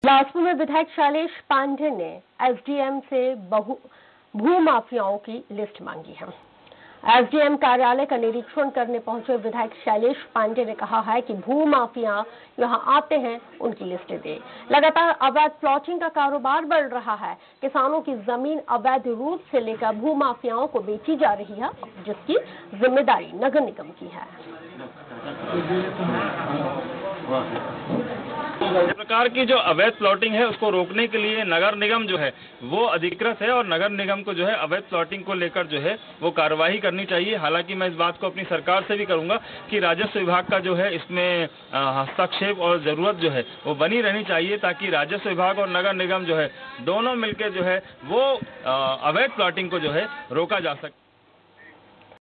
बिलासपुर में विधायक शैलेश पांडे ने एसडीएम से भू माफियाओं की लिस्ट मांगी है। एसडीएम कार्यालय का निरीक्षण करने पहुंचे विधायक शैलेश पांडे ने कहा है कि भू माफिया यहां आते हैं, उनकी लिस्ट दे। लगातार अवैध प्लॉटिंग का कारोबार बढ़ रहा है। किसानों की जमीन अवैध रूप से लेकर भू माफियाओं को बेची जा रही है, जिसकी जिम्मेदारी नगर निगम की है। इस प्रकार की जो अवैध प्लॉटिंग है उसको रोकने के लिए नगर निगम जो है वो अधिकृत है और नगर निगम को जो है अवैध प्लॉटिंग को लेकर जो है वो कार्यवाही करनी चाहिए। हालांकि मैं इस बात को अपनी सरकार से भी करूंगा कि राजस्व विभाग का जो है इसमें हस्तक्षेप और जरूरत जो है वो बनी रहनी चाहिए, ताकि राजस्व विभाग और नगर निगम जो है दोनों मिलकर जो है वो अवैध प्लॉटिंग को जो है रोका जा सके।